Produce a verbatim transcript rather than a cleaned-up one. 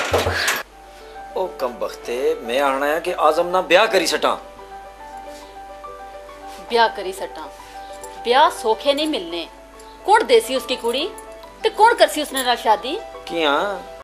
ओ कम बख्ते मैं आना है कि आजम ना ब्याह करी सटा। ब्याह करी सटा ब्याह सौखे नहीं मिलने। कौन देसी उसकी कुड़ी ते कौन करसी उसने नाल शादी किया